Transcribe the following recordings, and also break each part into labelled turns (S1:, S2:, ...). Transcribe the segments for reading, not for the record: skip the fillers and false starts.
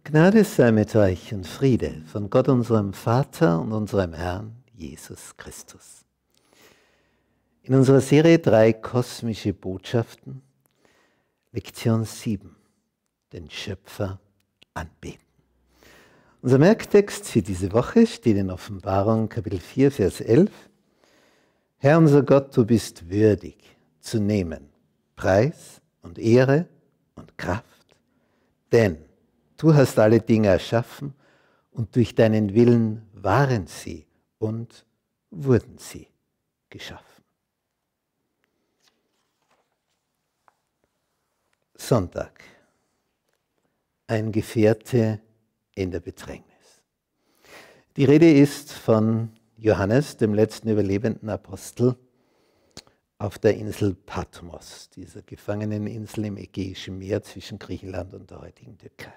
S1: Gnade sei mit euch und Friede von Gott, unserem Vater und unserem Herrn Jesus Christus. In unserer Serie 3 kosmische Botschaften, Lektion 7, den Schöpfer anbeten. Unser Merktext für diese Woche steht in Offenbarung Kapitel 4, Vers 11. Herr unser Gott, du bist würdig zu nehmen Preis und Ehre und Kraft, denn du hast alle Dinge erschaffen und durch deinen Willen waren sie und wurden sie geschaffen. Sonntag. Ein Gefährte in der Bedrängnis. Die Rede ist von Johannes, dem letzten überlebenden Apostel, auf der Insel Patmos, dieser Gefangeneninsel im Ägäischen Meer zwischen Griechenland und der heutigen Türkei.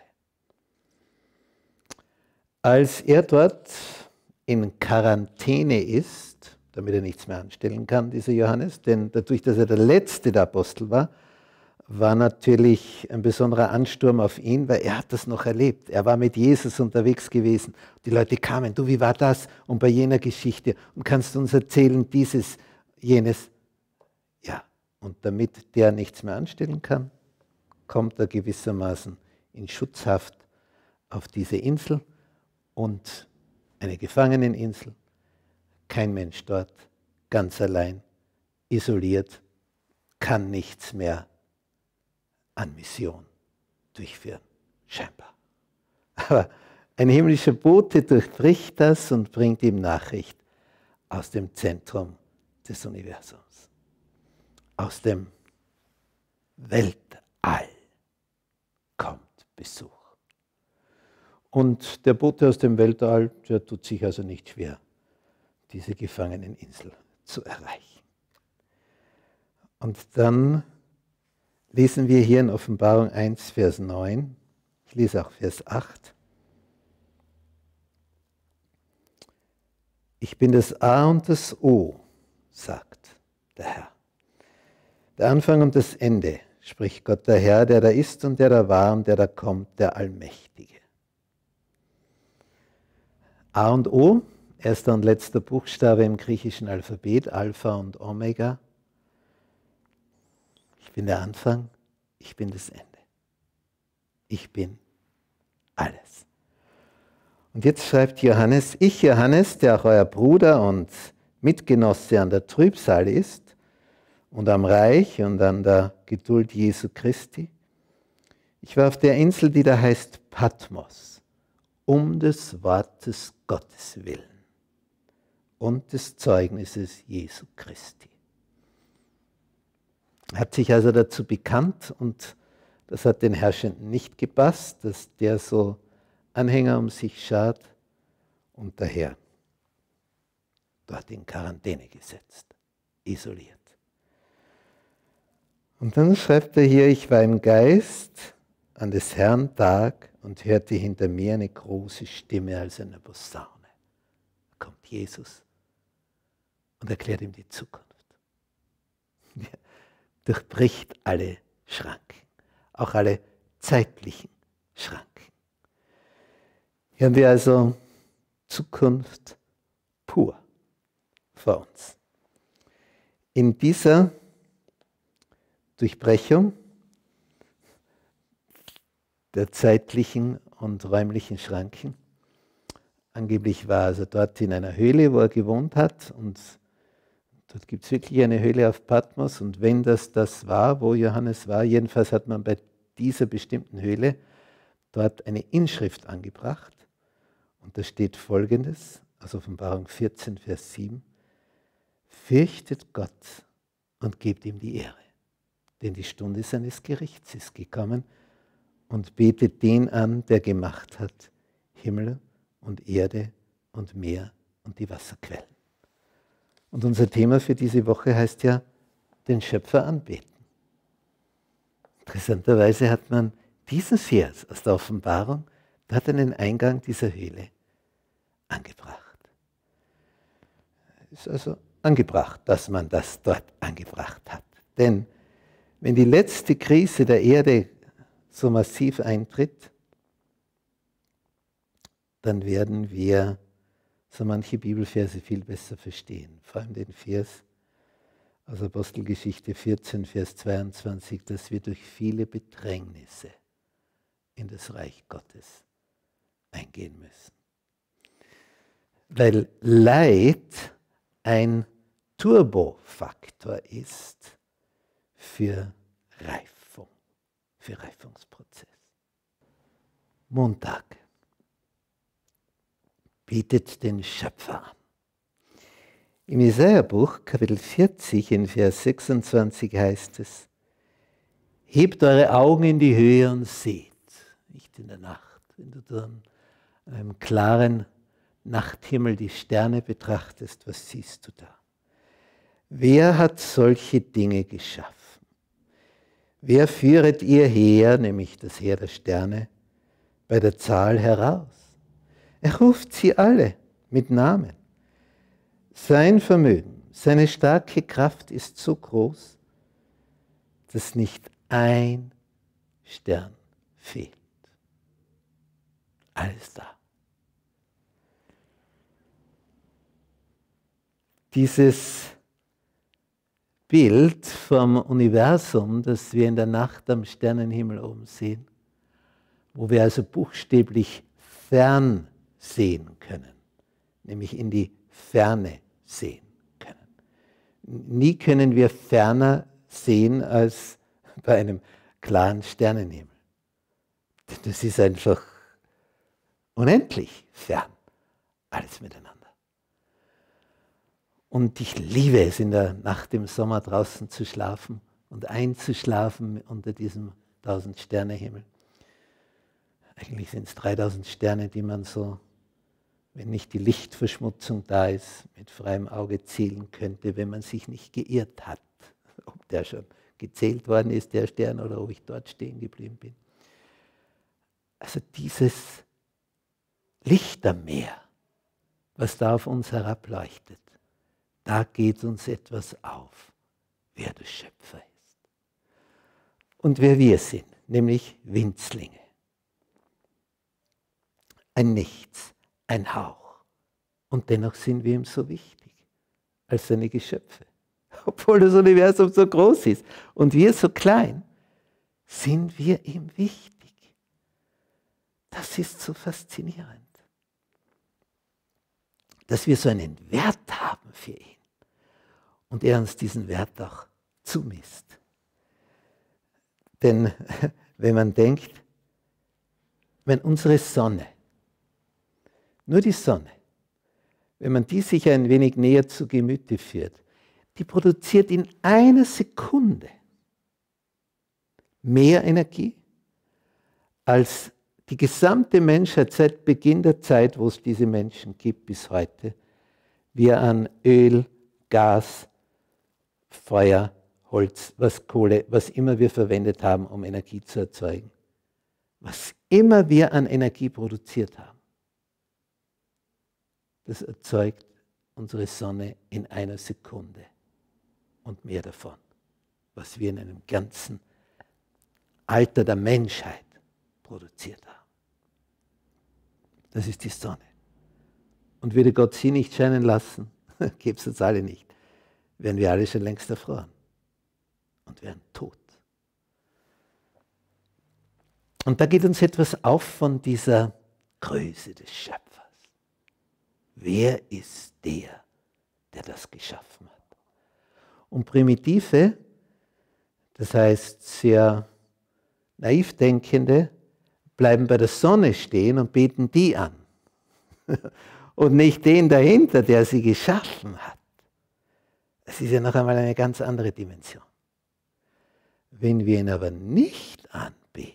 S1: Als er dort in Quarantäne ist, damit er nichts mehr anstellen kann, dieser Johannes, denn dadurch, dass er der letzte der Apostel war, war natürlich ein besonderer Ansturm auf ihn, weil er hat das noch erlebt. Er war mit Jesus unterwegs gewesen. Die Leute kamen, du, wie war das? Und bei jener Geschichte. Und kannst du uns erzählen, dieses, jenes? Ja, und damit der nichts mehr anstellen kann, kommt er gewissermaßen in Schutzhaft auf diese Insel. Und eine Gefangeneninsel, kein Mensch dort, ganz allein, isoliert, kann nichts mehr an Mission durchführen, scheinbar. Aber ein himmlischer Bote durchbricht das und bringt ihm Nachricht aus dem Zentrum des Universums, aus dem Weltall kommt Besuch. Und der Bote aus dem Weltall, der tut sich also nicht schwer, diese Gefangeneninsel zu erreichen. Und dann lesen wir hier in Offenbarung 1, Vers 9, ich lese auch Vers 8. Ich bin das A und das O, sagt der Herr. Der Anfang und das Ende, spricht Gott der Herr, der da ist und der da war und der da kommt, der Allmächtige. A und O, erster und letzter Buchstabe im griechischen Alphabet, Alpha und Omega. Ich bin der Anfang, ich bin das Ende. Ich bin alles. Und jetzt schreibt Johannes, ich Johannes, der auch euer Bruder und Mitgenosse an der Trübsal ist und am Reich und an der Geduld Jesu Christi. Ich war auf der Insel, die da heißt Patmos, um des Wortes Gottes willen und des Zeugnisses Jesu Christi. Er hat sich also dazu bekannt und das hat den Herrschenden nicht gepasst, dass der so Anhänger um sich schart und daher dort in Quarantäne gesetzt, isoliert. Und dann schreibt er hier, ich war im Geist an des Herrn Tag und hörte hinter mir eine große Stimme als eine Posaune. Da kommt Jesus und erklärt ihm die Zukunft. Er durchbricht alle Schranken, auch alle zeitlichen Schranken. Hier haben wir also Zukunft pur vor uns. In dieser Durchbrechung der zeitlichen und räumlichen Schranken. Angeblich war er also dort in einer Höhle, wo er gewohnt hat, und dort gibt es wirklich eine Höhle auf Patmos, und wenn das war, wo Johannes war, jedenfalls hat man bei dieser bestimmten Höhle dort eine Inschrift angebracht, und da steht Folgendes, aus Offenbarung 14, Vers 7, fürchtet Gott und gebt ihm die Ehre, denn die Stunde seines Gerichts ist gekommen, und betet den an, der gemacht hat Himmel und Erde und Meer und die Wasserquellen. Und unser Thema für diese Woche heißt ja, den Schöpfer anbeten. Interessanterweise hat man diesen Vers aus der Offenbarung, der hat einen Eingang dieser Höhle angebracht. Es ist also angebracht, dass man das dort angebracht hat. Denn wenn die letzte Krise der Erde so massiv eintritt, dann werden wir so manche Bibelverse viel besser verstehen. Vor allem den Vers aus Apostelgeschichte 14, Vers 22, dass wir durch viele Bedrängnisse in das Reich Gottes eingehen müssen. Weil Leid ein Turbofaktor ist für Reifung, für Reifungsprozess. Montag. Betet den Schöpfer an. Im Jesaja-Buch, Kapitel 40, in Vers 26 heißt es: Hebt eure Augen in die Höhe und seht, nicht in der Nacht, wenn du dann an einem klaren Nachthimmel die Sterne betrachtest, was siehst du da? Wer hat solche Dinge geschaffen? Wer führet ihr Heer, nämlich das Heer der Sterne, bei der Zahl heraus? Er ruft sie alle mit Namen. Sein Vermögen, seine starke Kraft ist so groß, dass nicht ein Stern fehlt. Alles da. Dieses Bild vom Universum, das wir in der Nacht am Sternenhimmel oben sehen, wo wir also buchstäblich fern sehen können, nämlich in die Ferne sehen können. Nie können wir ferner sehen als bei einem klaren Sternenhimmel. Das ist einfach unendlich fern, alles miteinander. Und ich liebe es, in der Nacht im Sommer draußen zu schlafen und einzuschlafen unter diesem 1000-Sterne-Himmel. Eigentlich sind es 3000 Sterne, die man so, wenn nicht die Lichtverschmutzung da ist, mit freiem Auge zählen könnte, wenn man sich nicht geirrt hat, ob der schon gezählt worden ist, der Stern, oder ob ich dort stehen geblieben bin. Also dieses Lichtermeer, was da auf uns herableuchtet, da geht uns etwas auf, wer der Schöpfer ist. Und wer wir sind, nämlich Winzlinge. Ein Nichts, ein Hauch. Und dennoch sind wir ihm so wichtig, als seine Geschöpfe. Obwohl das Universum so groß ist und wir so klein, sind wir ihm wichtig. Das ist so faszinierend. Dass wir so einen Wert haben für ihn und er uns diesen Wert auch zumisst. Denn wenn man denkt, wenn unsere Sonne, nur die Sonne, wenn man die sich ein wenig näher zu Gemüte führt, die produziert in einer Sekunde mehr Energie als die gesamte Menschheit seit Beginn der Zeit, wo es diese Menschen gibt, bis heute, wir an Öl, Gas, Feuer, Holz, Kohle, was immer wir verwendet haben, um Energie zu erzeugen. Was immer wir an Energie produziert haben, das erzeugt unsere Sonne in einer Sekunde und mehr davon, was wir in einem ganzen Alter der Menschheit produziert haben. Das ist die Sonne. Und würde Gott sie nicht scheinen lassen, gäbe es uns alle nicht, wären wir alle schon längst erfroren und wären tot. Und da geht uns etwas auf von dieser Größe des Schöpfers. Wer ist der, der das geschaffen hat? Und Primitive, das heißt sehr naiv Denkende, bleiben bei der Sonne stehen und beten die an. Und nicht den dahinter, der sie geschaffen hat. Es ist ja noch einmal eine ganz andere Dimension. Wenn wir ihn aber nicht anbeten,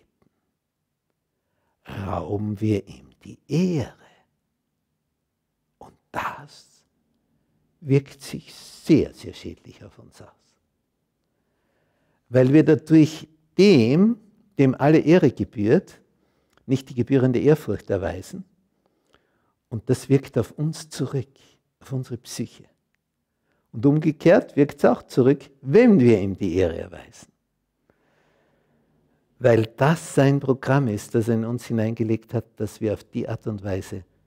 S1: rauben wir ihm die Ehre. Und das wirkt sich sehr, sehr schädlich auf uns aus. Weil wir dadurch dem alle Ehre gebührt, nicht die gebührende Ehrfurcht erweisen. Und das wirkt auf uns zurück, auf unsere Psyche. Und umgekehrt wirkt es auch zurück, wenn wir ihm die Ehre erweisen. Weil das sein Programm ist, das er in uns hineingelegt hat, dass wir auf die Art und Weise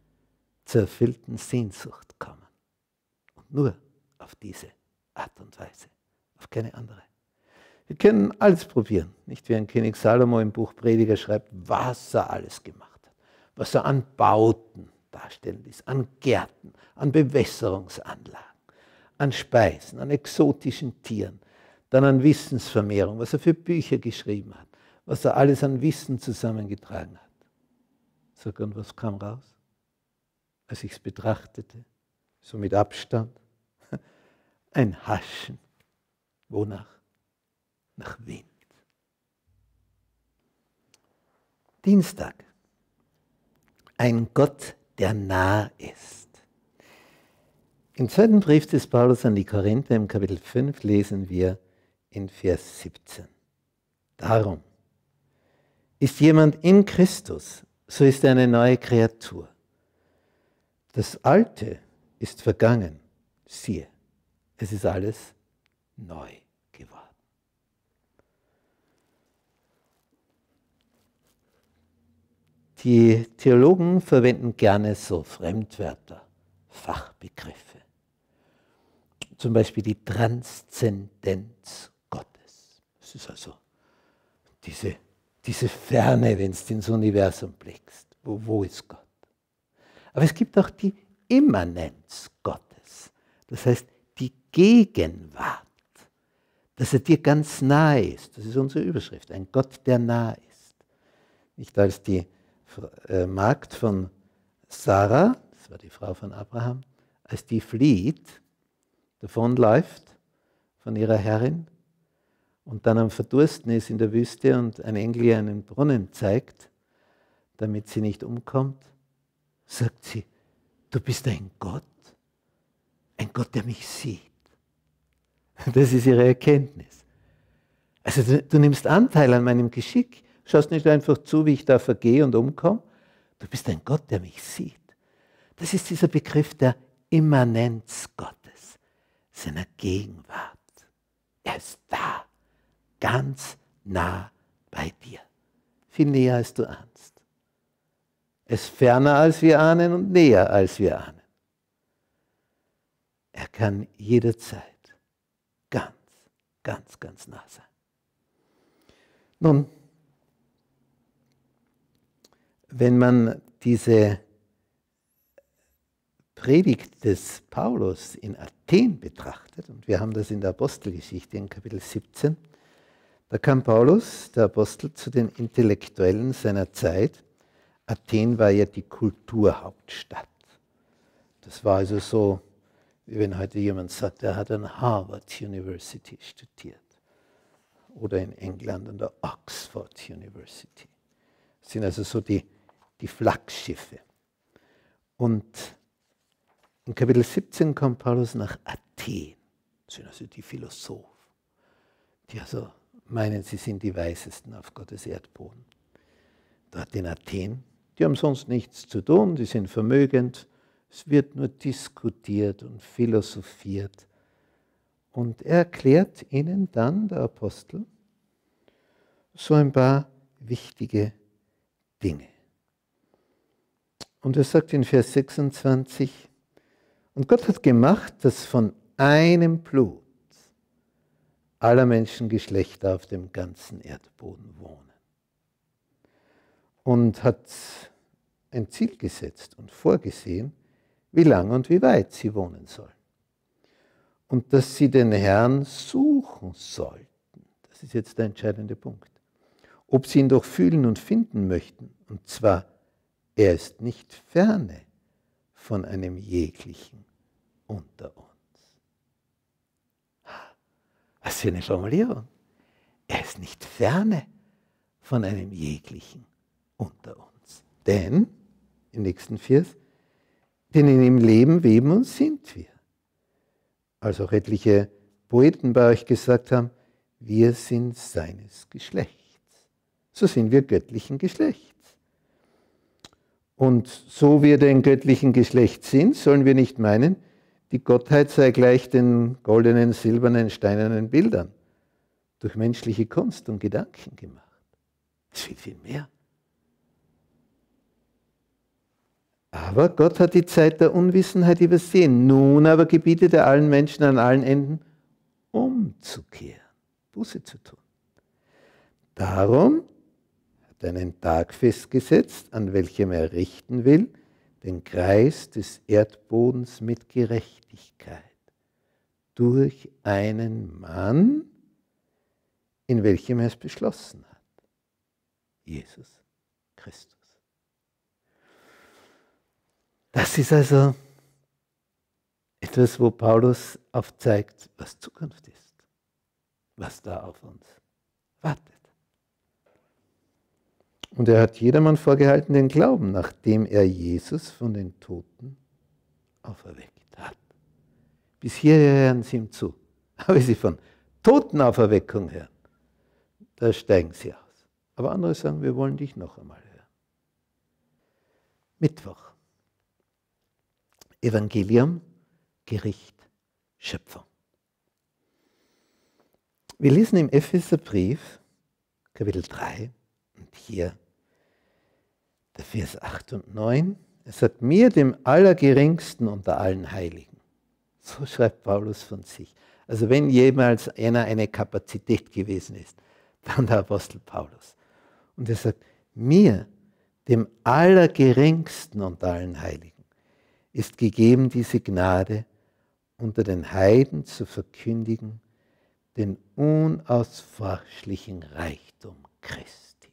S1: zur erfüllten Sehnsucht kommen. Und nur auf diese Art und Weise, auf keine andere. Wir können alles probieren, nicht wie ein König Salomo im Buch Prediger schreibt, was er alles gemacht hat, was er an Bauten darstellen ließ, an Gärten, an Bewässerungsanlagen, an Speisen, an exotischen Tieren, dann an Wissensvermehrung, was er für Bücher geschrieben hat, was er alles an Wissen zusammengetragen hat. Sag, und was kam raus, als ich es betrachtete, so mit Abstand? Ein Haschen. Wonach? Nach Wind. Dienstag. Ein Gott, der nah ist. Im zweiten Brief des Paulus an die Korinther im Kapitel 5 lesen wir in Vers 17. Darum, ist jemand in Christus, so ist er eine neue Kreatur. Das Alte ist vergangen. Siehe, es ist alles neu geworden. Die Theologen verwenden gerne so Fremdwörter, Fachbegriffe. Zum Beispiel die Transzendenz Gottes. Das ist also diese Ferne, wenn du ins Universum blickst. Wo ist Gott? Aber es gibt auch die Immanenz Gottes. Das heißt, die Gegenwart. Dass er dir ganz nahe ist. Das ist unsere Überschrift. Ein Gott, der nah ist. Nicht als die Magd von Sarah, das war die Frau von Abraham, als die flieht, davonläuft von ihrer Herrin und dann am Verdursten ist in der Wüste und ein Engel ihr einen Brunnen zeigt, damit sie nicht umkommt, sagt sie, du bist ein Gott, der mich sieht. Das ist ihre Erkenntnis. Also du nimmst Anteil an meinem Geschick, schaust nicht einfach zu, wie ich da vergehe und umkomme. Du bist ein Gott, der mich sieht. Das ist dieser Begriff der Immanenz Gottes, seiner Gegenwart. Er ist da, ganz nah bei dir. Viel näher, als du ahnst. Er ist ferner, als wir ahnen und näher, als wir ahnen. Er kann jederzeit ganz nah sein. Nun, wenn man diese Predigt des Paulus in Athen betrachtet, und wir haben das in der Apostelgeschichte in Kapitel 17, da kam Paulus, der Apostel, zu den Intellektuellen seiner Zeit. Athen war ja die Kulturhauptstadt. Das war also so, wie wenn heute jemand sagt, er hat an Harvard University studiert. Oder in England an der Oxford University. Das sind also so die Flaggschiffe. Und in Kapitel 17 kommt Paulus nach Athen. Das sind also die Philosophen, die also meinen, sie sind die Weisesten auf Gottes Erdboden. Dort in Athen, die haben sonst nichts zu tun, die sind vermögend, es wird nur diskutiert und philosophiert. Und er erklärt ihnen dann, der Apostel, so ein paar wichtige Dinge. Und er sagt in Vers 26, und Gott hat gemacht, dass von einem Blut aller Menschengeschlechter auf dem ganzen Erdboden wohnen. Und hat ein Ziel gesetzt und vorgesehen, wie lang und wie weit sie wohnen sollen. Und dass sie den Herrn suchen sollten. Das ist jetzt der entscheidende Punkt. Ob sie ihn doch fühlen und finden möchten. Und zwar, er ist nicht ferne von einem jeglichen unter uns. Was für eine Formulierung. Er ist nicht ferne von einem jeglichen unter uns. Denn, im nächsten Vers, denn in ihm leben, weben und sind wir. Also auch etliche Poeten bei euch gesagt haben, wir sind seines Geschlechts. So sind wir göttlichen Geschlechts. Und so wir den göttlichen Geschlechts sind, sollen wir nicht meinen, die Gottheit sei gleich den goldenen, silbernen, steinernen Bildern durch menschliche Kunst und Gedanken gemacht. Es ist viel mehr. Aber Gott hat die Zeit der Unwissenheit übersehen. Nun aber gebietet er allen Menschen an allen Enden, umzukehren, Buße zu tun. Darum hat er einen Tag festgesetzt, an welchem er richten will, den Kreis des Erdbodens mit Gerechtigkeit, durch einen Mann, in welchem er es beschlossen hat, Jesus Christus. Das ist also etwas, wo Paulus aufzeigt, was Zukunft ist, was da auf uns wartet. Und er hat jedermann vorgehalten den Glauben, nachdem er Jesus von den Toten auferweckt hat. Bis hierher hören sie ihm zu. Aber wenn sie von Totenauferweckung hören, da steigen sie aus. Aber andere sagen, wir wollen dich noch einmal hören. Mittwoch. Evangelium, Gericht, Schöpfung. Wir lesen im Epheserbrief, Kapitel 3, und hier der Vers 8 und 9. Er sagt, mir, dem Allergeringsten unter allen Heiligen. So schreibt Paulus von sich. Also wenn jemals einer eine Kapazität gewesen ist, dann der Apostel Paulus. Und er sagt, mir, dem Allergeringsten unter allen Heiligen, ist gegeben diese Gnade, unter den Heiden zu verkündigen, den unausforschlichen Reichtum Christi.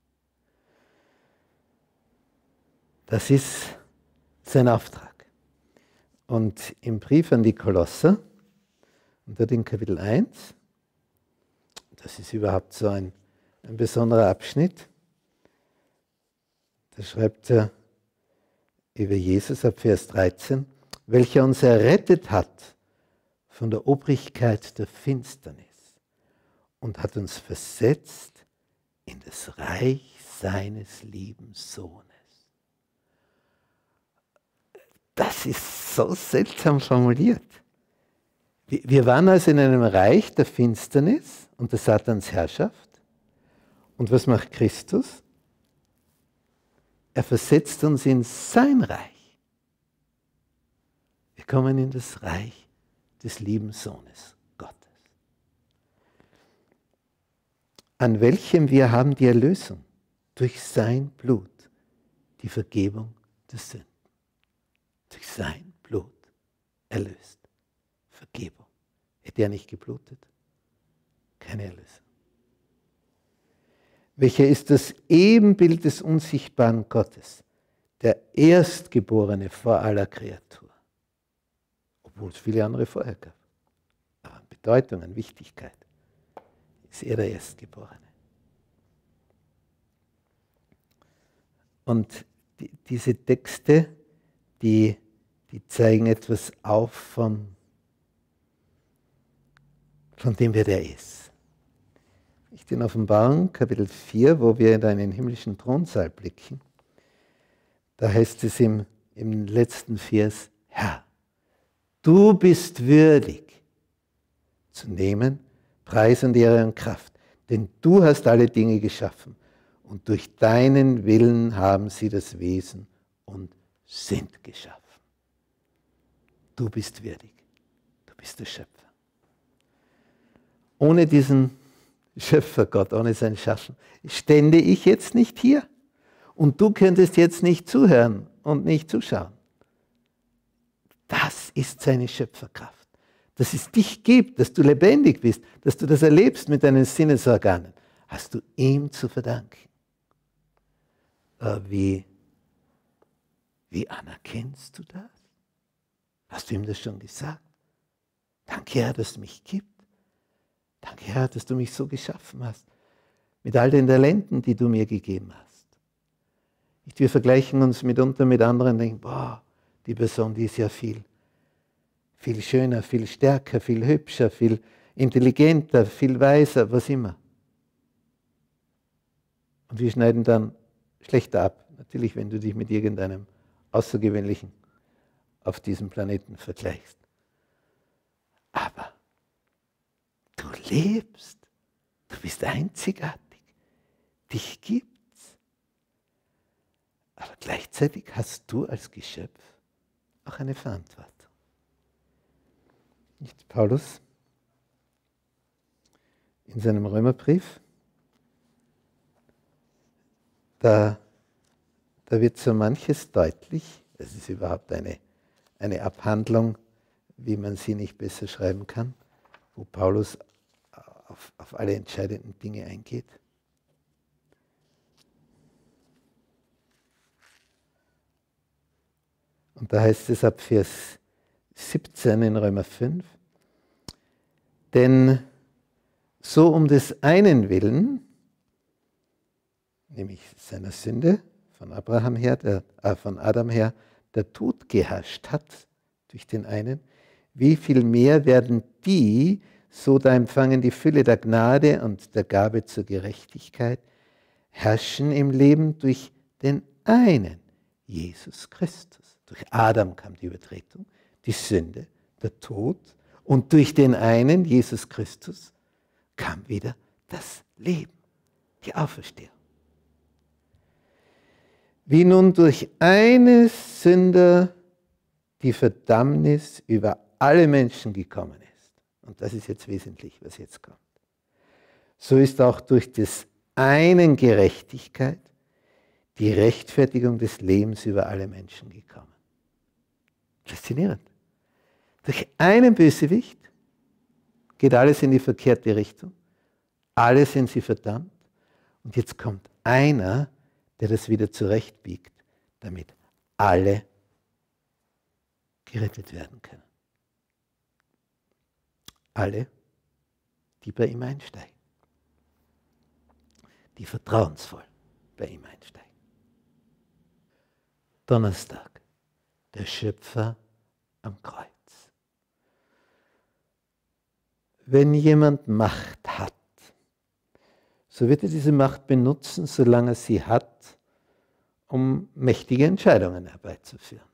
S1: Das ist sein Auftrag. Und im Brief an die Kolosser, und dort in Kapitel 1, das ist überhaupt so ein besonderer Abschnitt, da schreibt er über Jesus ab Vers 13, welcher uns errettet hat von der Obrigkeit der Finsternis und hat uns versetzt in das Reich seines lieben Sohnes. Das ist so seltsam formuliert. Wir waren also in einem Reich der Finsternis unter Satans Herrschaft. Und was macht Christus? Er versetzt uns in sein Reich. Wir kommen in das Reich des lieben Sohnes Gottes, an welchem wir haben die Erlösung durch sein Blut, die Vergebung der Sünden. Durch sein Blut erlöst. Vergebung. Hätte er nicht geblutet? Keine Erlösung. Welcher ist das Ebenbild des unsichtbaren Gottes, der Erstgeborene vor aller Kreatur. Obwohl es viele andere vorher gab. Aber an Bedeutung, an Wichtigkeit ist er der Erstgeborene. Und diese Texte, die zeigen etwas auf von dem, wer der ist. In Offenbarung, Kapitel 4, wo wir in einen himmlischen Thronsaal blicken, da heißt es im letzten Vers, Herr, du bist würdig zu nehmen, Preis und Ehre und Kraft, denn du hast alle Dinge geschaffen und durch deinen Willen haben sie das Wesen und sind geschaffen. Du bist würdig, du bist der Schöpfer. Ohne diesen Schöpfergott, ohne sein Schaffen, stände ich jetzt nicht hier. Und du könntest jetzt nicht zuhören und nicht zuschauen. Das ist seine Schöpferkraft. Dass es dich gibt, dass du lebendig bist, dass du das erlebst mit deinen Sinnesorganen, hast du ihm zu verdanken. Wie anerkennst du das? Hast du ihm das schon gesagt? Danke, Herr, dass es mich gibt. Danke, Herr, dass du mich so geschaffen hast, mit all den Talenten, die du mir gegeben hast. Wir vergleichen uns mitunter mit anderen und denken, boah, die Person, die ist ja viel schöner, viel stärker, viel hübscher, viel intelligenter, viel weiser, was immer. Und wir schneiden dann schlechter ab. Natürlich, wenn du dich mit irgendeinem Außergewöhnlichen auf diesem Planeten vergleichst. Aber du lebst, du bist einzigartig, dich gibt's. Aber gleichzeitig hast du als Geschöpf auch eine Verantwortung. Nicht Paulus in seinem Römerbrief, da wird so manches deutlich. Es ist überhaupt eine Abhandlung, wie man sie nicht besser schreiben kann, wo Paulus auf alle entscheidenden Dinge eingeht. Und da heißt es ab Vers 17 in Römer 5, denn so um des einen Willen, nämlich seiner Sünde, von Adam her, der Tod geherrscht hat durch den einen, wie viel mehr werden die, so da empfangen die Fülle der Gnade und der Gabe zur Gerechtigkeit, herrschen im Leben durch den einen, Jesus Christus. Durch Adam kam die Übertretung, die Sünde, der Tod, und durch den einen, Jesus Christus, kam wieder das Leben, die Auferstehung. Wie nun durch eines Sünder die Verdammnis über alle Menschen gekommen ist, und das ist jetzt wesentlich, was jetzt kommt, so ist auch durch des einen Gerechtigkeit die Rechtfertigung des Lebens über alle Menschen gekommen. Faszinierend. Durch einen Bösewicht geht alles in die verkehrte Richtung, alle sind sie verdammt, und jetzt kommt einer, der das wieder zurechtbiegt, damit alle gerettet werden können. Alle, die bei ihm einsteigen, die vertrauensvoll bei ihm einsteigen. Donnerstag, der Schöpfer am Kreuz. Wenn jemand Macht hat, so wird er diese Macht benutzen, solange er sie hat, um mächtige Entscheidungen herbeizuführen.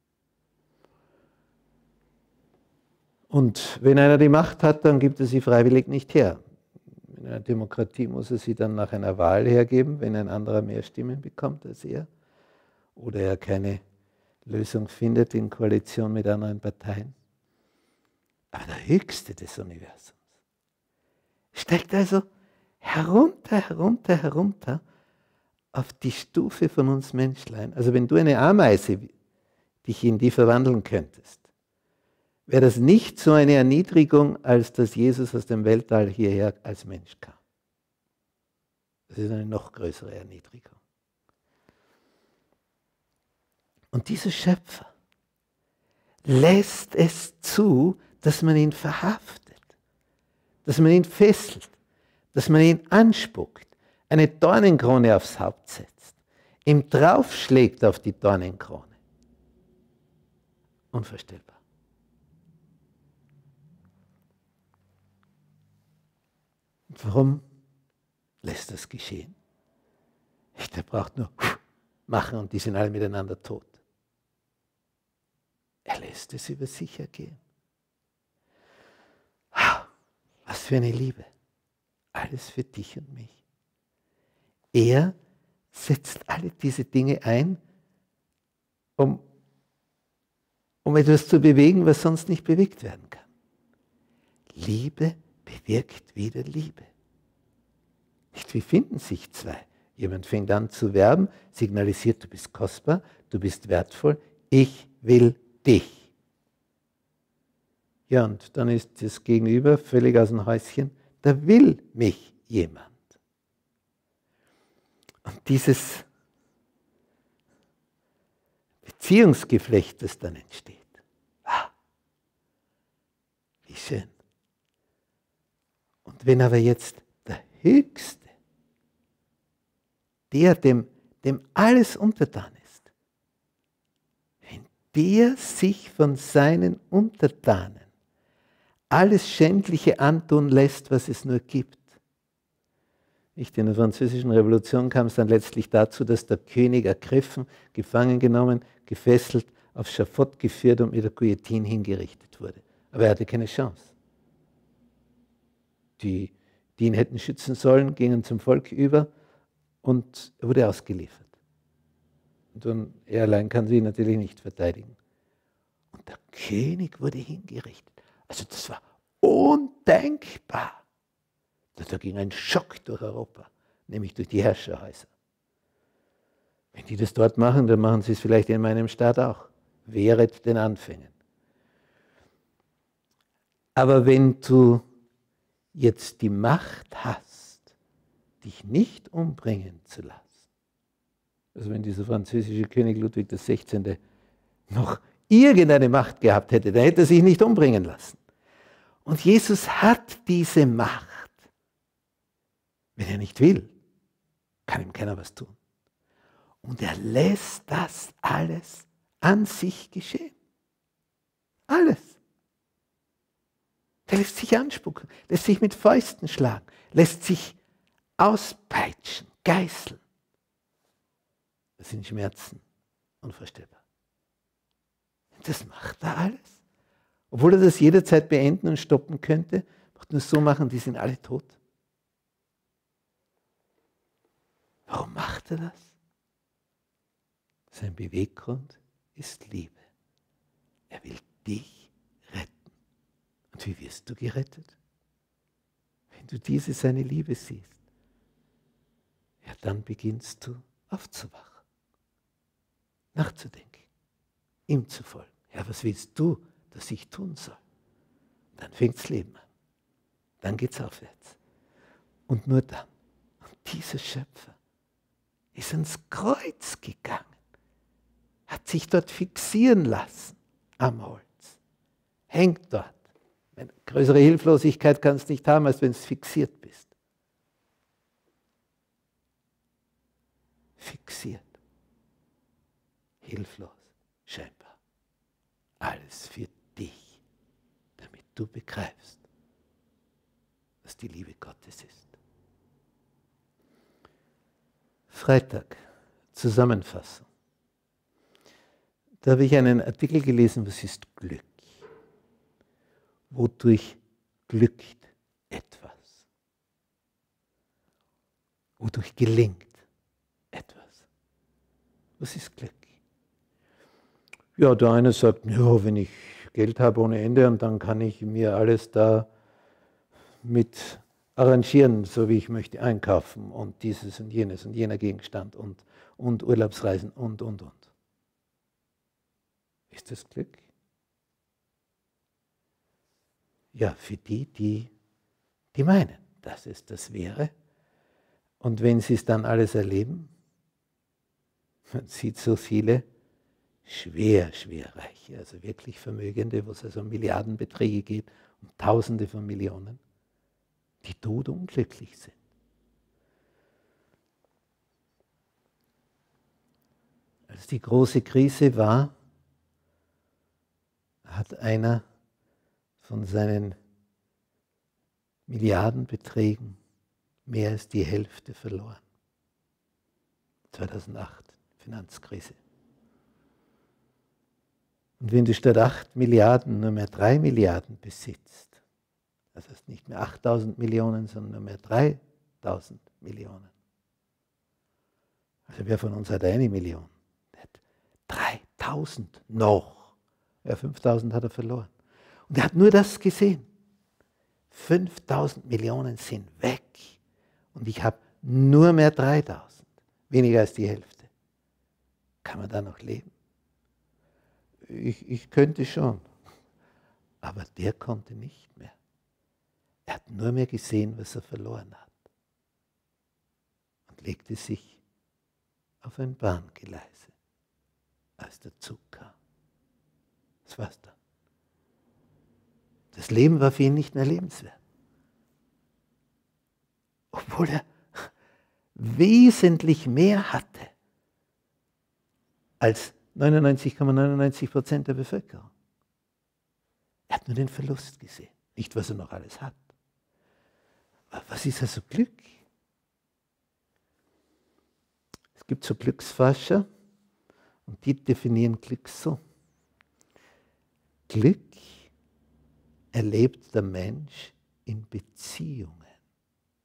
S1: Und wenn einer die Macht hat, dann gibt er sie freiwillig nicht her. In einer Demokratie muss er sie dann nach einer Wahl hergeben, wenn ein anderer mehr Stimmen bekommt als er. Oder er keine Lösung findet in Koalition mit anderen Parteien. Aber der Höchste des Universums steigt also herunter auf die Stufe von uns Menschlein. Also wenn du eine Ameise dich in die verwandeln könntest, wäre das nicht so eine Erniedrigung, als dass Jesus aus dem Weltall hierher als Mensch kam. Das ist eine noch größere Erniedrigung. Und dieser Schöpfer lässt es zu, dass man ihn verhaftet, dass man ihn fesselt, dass man ihn anspuckt, eine Dornenkrone aufs Haupt setzt, ihm draufschlägt auf die Dornenkrone. Unvorstellbar. Und warum lässt das geschehen? Der braucht nur machen und die sind alle miteinander tot. Er lässt es über sich ergehen. Was für eine Liebe. Alles für dich und mich. Er setzt alle diese Dinge ein, um etwas zu bewegen, was sonst nicht bewegt werden kann. Liebe bewirkt wieder Liebe. Nicht wie finden sich zwei. Jemand fängt an zu werben, signalisiert, du bist kostbar, du bist wertvoll, ich will dich. Ja, und dann ist das Gegenüber völlig aus dem Häuschen, da will mich jemand. Und dieses Beziehungsgeflecht, das dann entsteht, wie schön. Und wenn aber jetzt der Höchste, dem alles untertan ist, wenn der sich von seinen Untertanen alles Schändliche antun lässt, was es nur gibt. Nicht in der Französischen Revolution kam es dann letztlich dazu, dass der König ergriffen, gefangen genommen, gefesselt, aufs Schafott geführt und mit der Guillotine hingerichtet wurde. Aber er hatte keine Chance. Die ihn hätten schützen sollen, gingen zum Volk über und er wurde ausgeliefert. Und er allein kann sich natürlich nicht verteidigen. Und der König wurde hingerichtet. Also das war undenkbar. Da ging ein Schock durch Europa, nämlich durch die Herrscherhäuser. Wenn die das dort machen, dann machen sie es vielleicht in meinem Staat auch. Wehret den Anfängen. Aber wenn du jetzt die Macht hast, dich nicht umbringen zu lassen, also wenn dieser französische König Ludwig XVI. Noch irgendeine Macht gehabt hätte, dann hätte er sich nicht umbringen lassen. Und Jesus hat diese Macht. Wenn er nicht will, kann ihm keiner was tun. Und er lässt das alles an sich geschehen. Alles. Der lässt sich anspucken, lässt sich mit Fäusten schlagen, lässt sich auspeitschen, geißeln. Das sind Schmerzen, unvorstellbar. Das macht er alles. Obwohl er das jederzeit beenden und stoppen könnte, macht nur so machen, die sind alle tot. Warum macht er das? Sein Beweggrund ist Liebe. Er will dich retten. Und wie wirst du gerettet? Wenn du diese seine Liebe siehst, ja, dann beginnst du aufzuwachen, nachzudenken, ihm zu folgen. Ja, was willst du, dass ich tun soll? Dann fängt das Leben an. Dann geht es aufwärts. Und nur dann. Und dieser Schöpfer ist ans Kreuz gegangen, hat sich dort fixieren lassen am Holz, hängt dort. Eine größere Hilflosigkeit kannst du nicht haben, als wenn du fixiert bist. Fixiert. Hilflos, scheinbar. Alles für dich, damit du begreifst, was die Liebe Gottes ist. Freitag, Zusammenfassung. Da habe ich einen Artikel gelesen, was ist Glück? Wodurch glückt etwas? Wodurch gelingt etwas? Was ist Glück? Ja, der eine sagt, ja, wenn ich Geld habe ohne Ende und dann kann ich mir alles da mit arrangieren, so wie ich möchte, einkaufen und dieses und jenes und jener Gegenstand und Urlaubsreisen und. Ist das Glück? Ja, für die meinen, dass es das wäre. Und wenn sie es dann alles erleben, man sieht so viele schwer Reiche, also wirklich Vermögende, wo es also um Milliardenbeträge geht, um Tausende von Millionen, die todunglücklich sind. Als die große Krise war, hat einer von seinen Milliardenbeträgen mehr als die Hälfte verloren. 2008, Finanzkrise. Und wenn du statt 8 Milliarden nur mehr 3 Milliarden besitzt, das heißt nicht mehr 8.000 Millionen, sondern nur mehr 3.000 Millionen. Also wer von uns hat 1 Million? Der hat 3.000 noch. Ja, 5.000 hat er verloren. Und er hat nur das gesehen. 5.000 Millionen sind weg. Und ich habe nur mehr 3.000. Weniger als die Hälfte. Kann man da noch leben? Ich könnte schon. Aber der konnte nicht mehr. Er hat nur mehr gesehen, was er verloren hat. Und legte sich auf ein Bahngeleise, als der Zug kam. Das war's dann. Das Leben war für ihn nicht mehr lebenswert. Obwohl er wesentlich mehr hatte als 99,99% der Bevölkerung. Er hat nur den Verlust gesehen, nicht was er noch alles hat. Was ist also Glück? Es gibt so Glücksforscher und die definieren Glück so. Glück erlebt der Mensch in Beziehungen,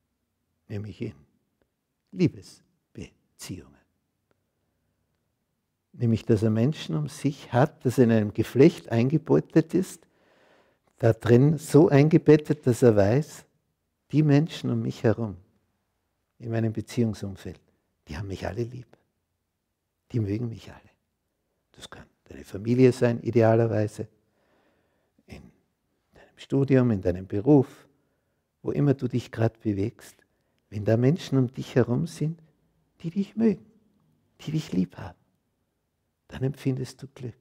S1: nämlich in Liebesbeziehungen. Nämlich, dass er Menschen um sich hat, dass er in einem Geflecht eingebettet ist, da drin so eingebettet, dass er weiß, die Menschen um mich herum, in meinem Beziehungsumfeld, die haben mich alle lieb. Die mögen mich alle. Das kann deine Familie sein, idealerweise, in deinem Studium, in deinem Beruf, wo immer du dich gerade bewegst. Wenn da Menschen um dich herum sind, die dich mögen, die dich lieb haben, dann empfindest du Glück.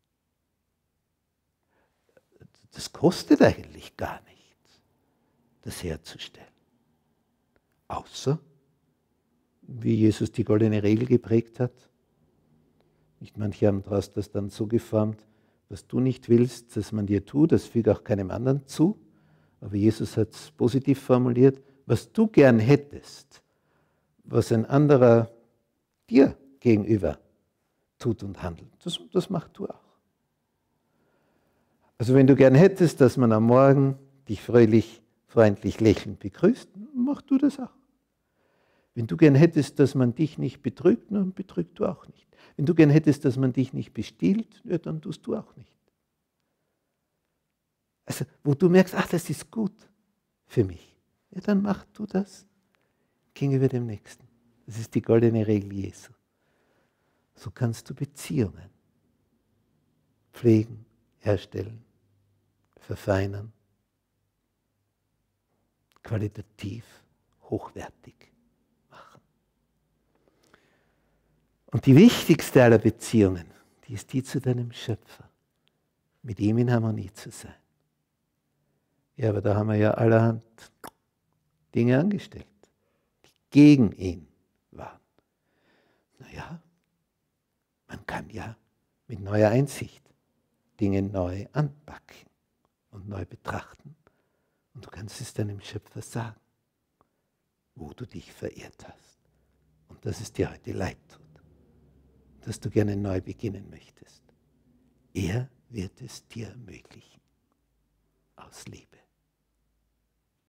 S1: Das kostet eigentlich gar nichts, das herzustellen. Außer, wie Jesus die goldene Regel geprägt hat. Nicht manche haben daraus das dann so geformt, was du nicht willst, dass man dir tut, das füge auch keinem anderen zu. Aber Jesus hat es positiv formuliert, was du gern hättest, was ein anderer dir gegenüber tut und handelt, das machst du auch. Also wenn du gern hättest, dass man am Morgen dich fröhlich, freundlich, lächelnd begrüßt, mach du das auch. Wenn du gern hättest, dass man dich nicht betrügt, dann betrügst du auch nicht. Wenn du gern hättest, dass man dich nicht bestiehlt, ja, dann tust du auch nicht. Also wo du merkst, ach, das ist gut für mich, ja, dann mach du das gegenüber dem Nächsten. Das ist die goldene Regel Jesu. So kannst du Beziehungen pflegen, herstellen, verfeinern, qualitativ, hochwertig machen. Und die wichtigste aller Beziehungen, die ist die zu deinem Schöpfer, mit ihm in Harmonie zu sein. Ja, aber da haben wir ja allerhand Dinge angestellt, die gegen ihn waren. Naja, man kann ja mit neuer Einsicht Dinge neu anpacken und neu betrachten. Und du kannst es deinem Schöpfer sagen, wo du dich verirrt hast. Und dass es dir heute leid tut, dass du gerne neu beginnen möchtest. Er wird es dir ermöglichen, aus Liebe.